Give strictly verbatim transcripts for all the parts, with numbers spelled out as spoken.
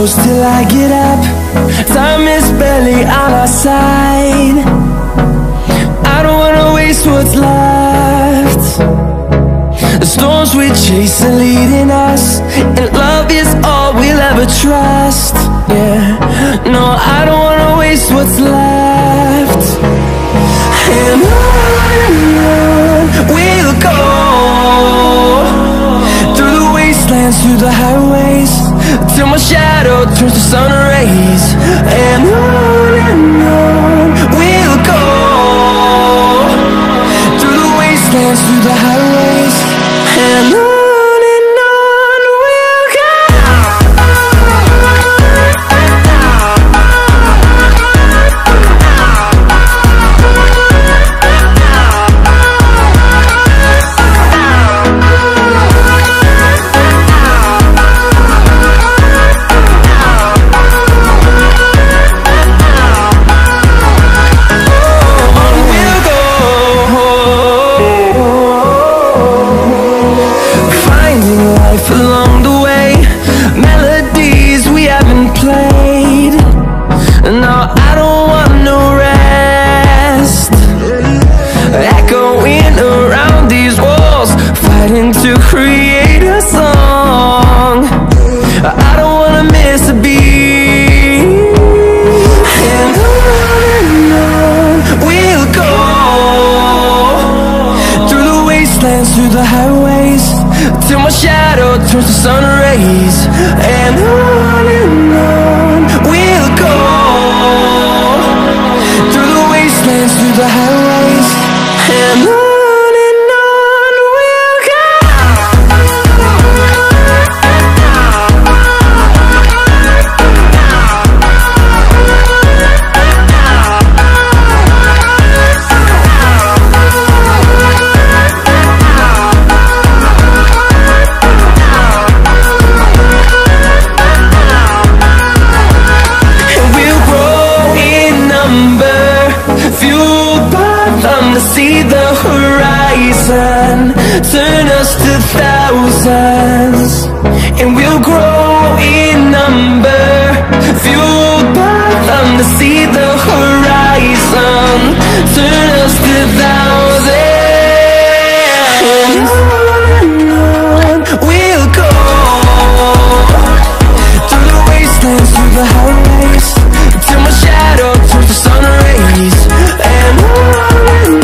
close till I get up. Time is barely on our side. I don't wanna waste what's left. The storms we chase are leading us, and love is all we'll ever trust. Yeah, no, I don't wanna waste what's left. And on and on we'll go, through the wastelands, through the highways, till my shadow turns to sun rays. And on and on we'll go, through the wastelands, through the highways, and on. Along the way, melodies we haven't played. No, I don't want no rest. Echoing around these walls, fighting to create a song. I don't wanna miss a beat. And on and on we'll go, through the wastelands, through the highways, till my shadow turns to sun rays. And on and on we'll go, through the wastelands, through the highways, and on. See the horizon, turn us to thousands, and we'll grow in number, fueled by them to see the horizon, turn us to thousands. And on and on we'll go, through the wastelands, through the highways, till my shadow turns to sun rays. And on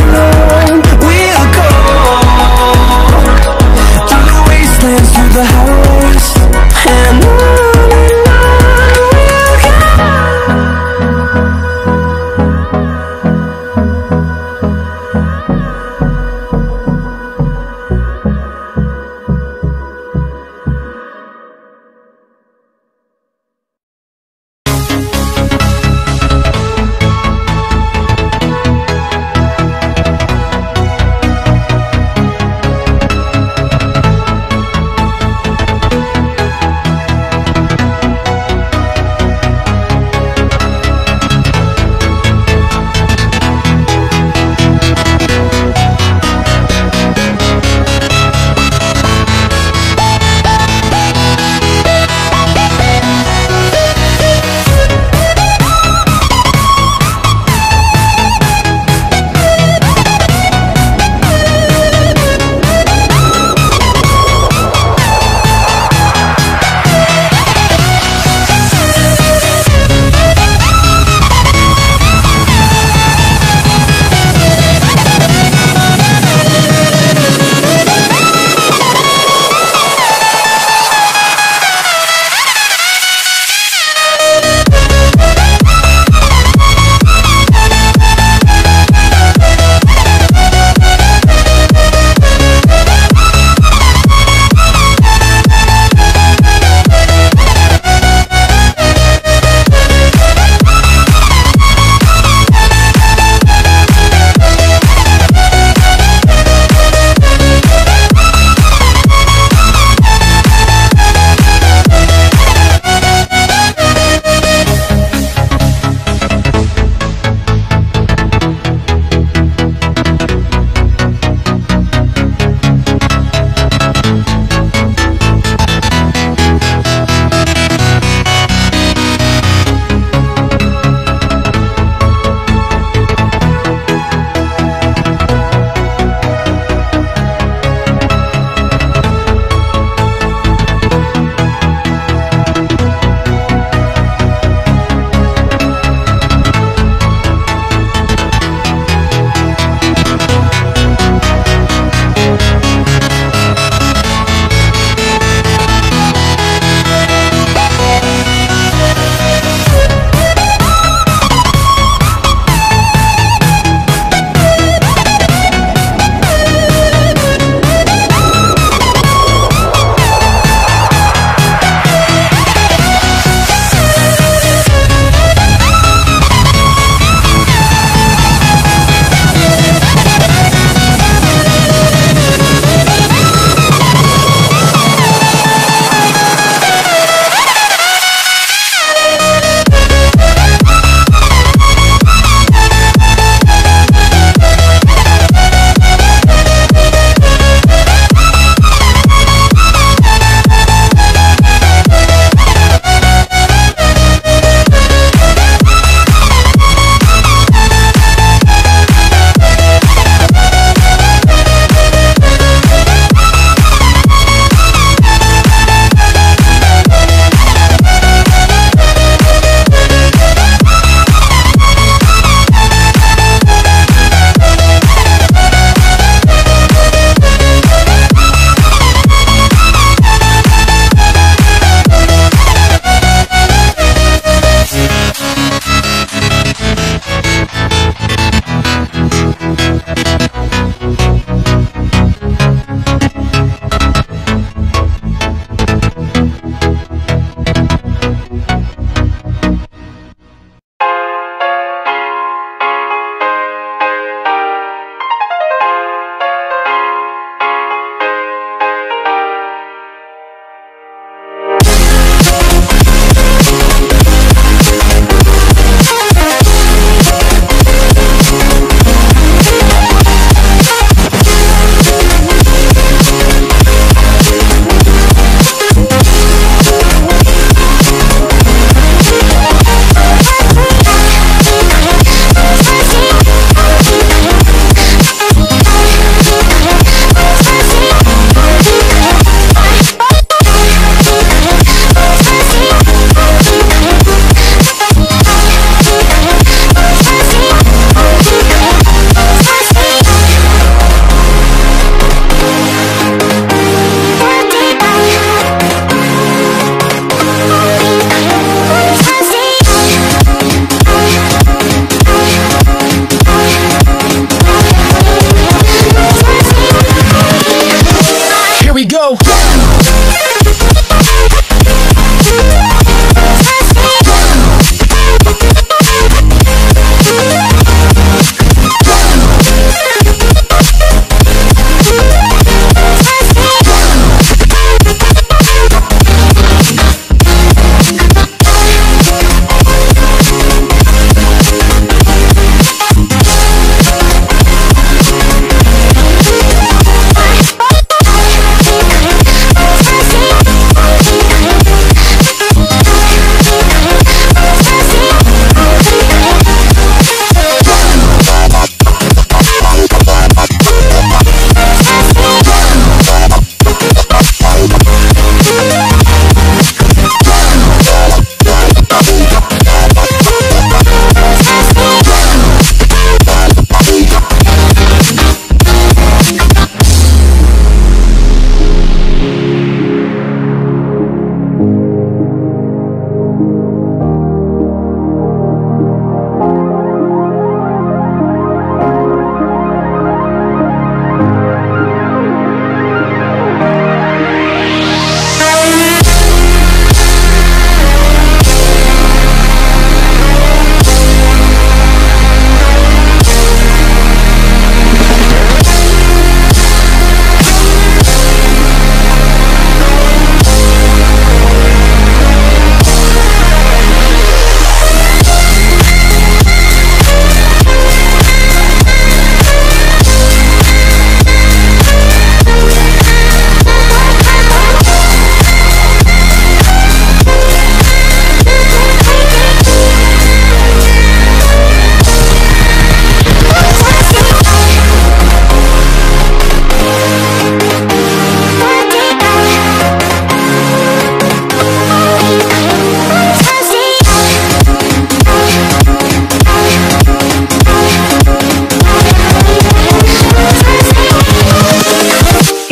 through the highways, and on and on we'll go.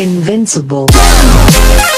Invincible.